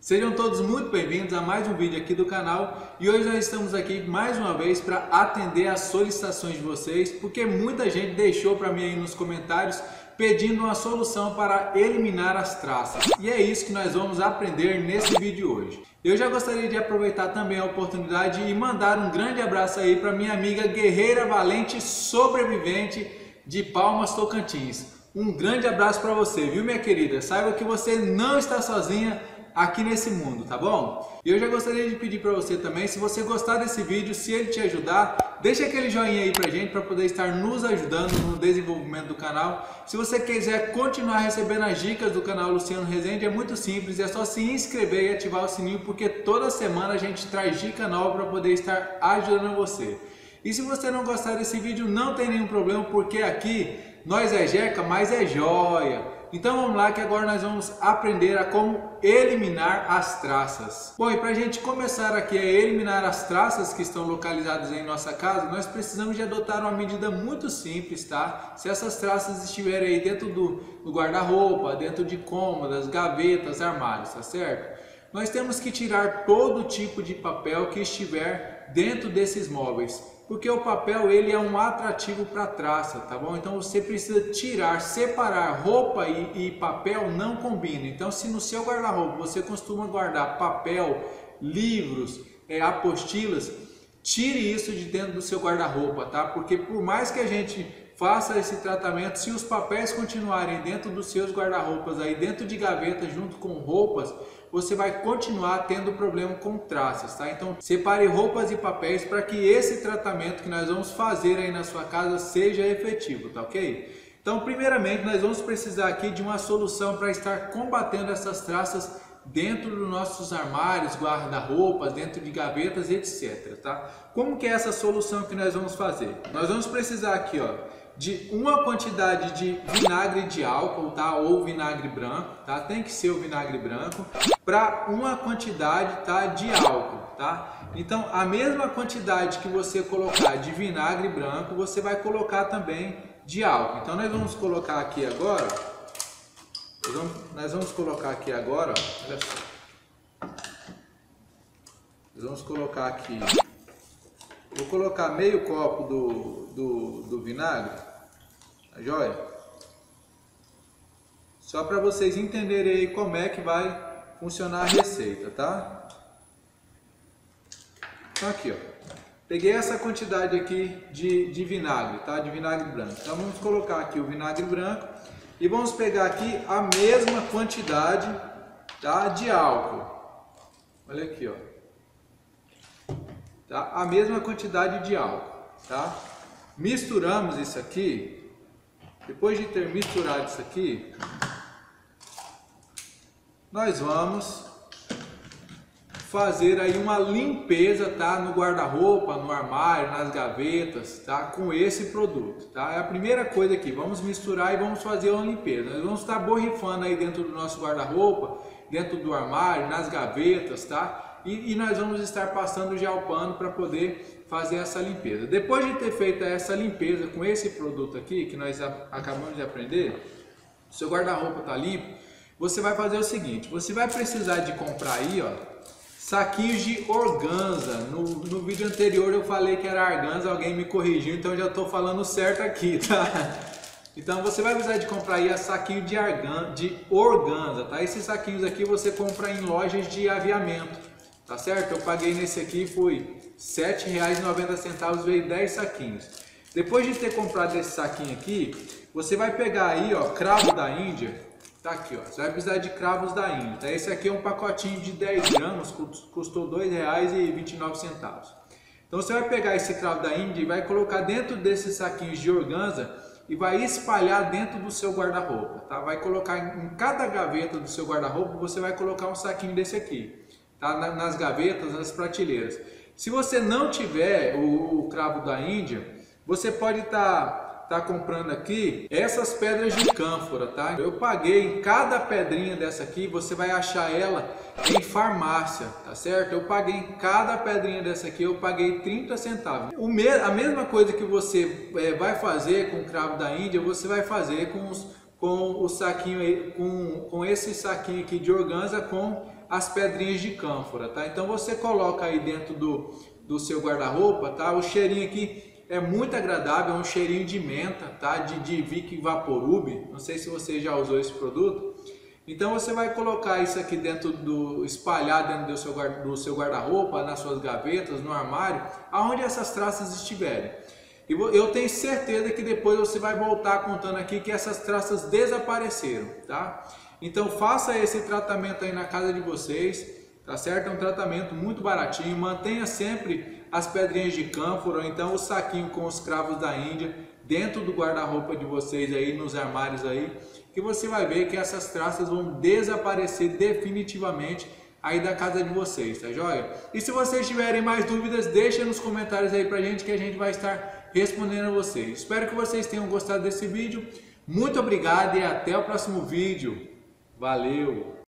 Sejam todos muito bem-vindos a mais um vídeo aqui do canal e hoje nós estamos aqui mais uma vez para atender as solicitações de vocês, porque muita gente deixou para mim aí nos comentários pedindo uma solução para eliminar as traças, e é isso que nós vamos aprender nesse vídeo hoje. Eu já gostaria de aproveitar também a oportunidade e mandar um grande abraço aí para minha amiga guerreira valente sobrevivente de Palmas, Tocantins. Um grande abraço para você, viu, minha querida? Saiba que você não está sozinha aqui nesse mundo, tá bom? E eu já gostaria de pedir para você também, se você gostar desse vídeo, se ele te ajudar, deixa aquele joinha aí pra gente para poder estar nos ajudando no desenvolvimento do canal. Se você quiser continuar recebendo as dicas do canal Luciano Rezende, é muito simples, é só se inscrever e ativar o sininho, porque toda semana a gente traz dica nova para poder estar ajudando você. E se você não gostar desse vídeo, não tem nenhum problema, porque aqui nós é jeca, mas é joia. Então vamos lá que agora nós vamos aprender a como eliminar as traças. Bom, e para a gente começar aqui a eliminar as traças que estão localizadas em nossa casa, nós precisamos de adotar uma medida muito simples, tá? Se essas traças estiverem aí dentro do guarda-roupa, dentro de cômodas, gavetas, armários, tá certo? Nós temos que tirar todo tipo de papel que estiver dentro desses móveis, porque o papel ele é um atrativo para traça, tá bom? Então você precisa tirar, separar. Roupa e papel não combinam. Então se no seu guarda-roupa você costuma guardar papel, livros, apostilas, tire isso de dentro do seu guarda-roupa, tá? Porque por mais que a gente faça esse tratamento, se os papéis continuarem dentro dos seus guarda-roupas, aí dentro de gavetas junto com roupas, você vai continuar tendo problema com traças, tá? Então separe roupas e papéis para que esse tratamento que nós vamos fazer aí na sua casa seja efetivo, tá ok? Então primeiramente nós vamos precisar aqui de uma solução para estar combatendo essas traças dentro dos nossos armários, guarda-roupas, dentro de gavetas, etc, tá? Como que é essa solução que nós vamos fazer? Nós vamos precisar aqui, ó, de uma quantidade de vinagre de álcool, tá? Ou vinagre branco, tá? Tem que ser o vinagre branco, para uma quantidade, tá? De álcool, tá? Então a mesma quantidade que você colocar de vinagre branco, você vai colocar também de álcool. Então nós vamos colocar aqui agora, olha só. Nós vamos colocar aqui, vou colocar meio copo do vinagre, tá joia? Só para vocês entenderem aí como é que vai funcionar a receita, tá? Então aqui, ó, peguei essa quantidade aqui de vinagre, tá? De vinagre branco. Então vamos colocar aqui o vinagre branco e vamos pegar aqui a mesma quantidade, tá? De álcool. Olha aqui, ó. Tá? A mesma quantidade de álcool, tá? Misturamos isso aqui. Depois de ter misturado isso aqui, nós vamos fazer aí uma limpeza, tá? No guarda-roupa, no armário, nas gavetas, tá? Com esse produto, tá? É a primeira coisa aqui. Vamos misturar e vamos fazer uma limpeza. Nós vamos estar borrifando aí dentro do nosso guarda-roupa, dentro do armário, nas gavetas, tá? E nós vamos estar passando gel pano para poder fazer essa limpeza. Depois de ter feito essa limpeza com esse produto aqui, que nós acabamos de aprender, seu guarda-roupa está limpo, você vai fazer o seguinte, você vai precisar de comprar aí, ó, saquinhos de organza. No vídeo anterior eu falei que era arganza, alguém me corrigiu, então já estou falando certo aqui, tá? Então você vai precisar de comprar aí a saquinho de organza, tá? Esses saquinhos aqui você compra em lojas de aviamento. Tá certo? Eu paguei nesse aqui, foi R$ 7,90, veio 10 saquinhos. Depois de ter comprado esse saquinho aqui, você vai pegar aí, ó, cravo da Índia. Tá aqui, ó. Você vai precisar de cravos da Índia. Tá? Esse aqui é um pacotinho de 10 gramas, custou R$ 2,29. Então você vai pegar esse cravo da Índia e vai colocar dentro desses saquinhos de organza e vai espalhar dentro do seu guarda-roupa, tá? Vai colocar em cada gaveta do seu guarda-roupa, você vai colocar um saquinho desse aqui. Tá? Nas gavetas, nas prateleiras. Se você não tiver o cravo da Índia, você pode tá comprando aqui essas pedras de cânfora, tá? Eu paguei em cada pedrinha dessa aqui, você vai achar ela em farmácia, tá certo? Eu paguei em cada pedrinha dessa aqui, eu paguei 30 centavos. A mesma coisa que você vai fazer com o cravo da Índia, você vai fazer com o saquinho aí, com esse saquinho aqui de organza com as pedrinhas de cânfora, tá? Então você coloca aí dentro do seu guarda-roupa, tá? O cheirinho aqui é muito agradável, é um cheirinho de menta, tá? De Vick Vaporub, não sei se você já usou esse produto. Então você vai colocar isso aqui espalhar dentro do seu guarda-roupa, nas suas gavetas, no armário, aonde essas traças estiverem. E eu tenho certeza que depois você vai voltar contando aqui que essas traças desapareceram, tá? Então faça esse tratamento aí na casa de vocês, tá certo? É um tratamento muito baratinho, mantenha sempre as pedrinhas de cânfora, ou então o saquinho com os cravos da Índia dentro do guarda-roupa de vocês aí, nos armários aí, que você vai ver que essas traças vão desaparecer definitivamente aí da casa de vocês, tá joia? E se vocês tiverem mais dúvidas, deixa nos comentários aí pra gente que a gente vai estar respondendo a vocês. Espero que vocês tenham gostado desse vídeo. Muito obrigado e até o próximo vídeo. Valeu!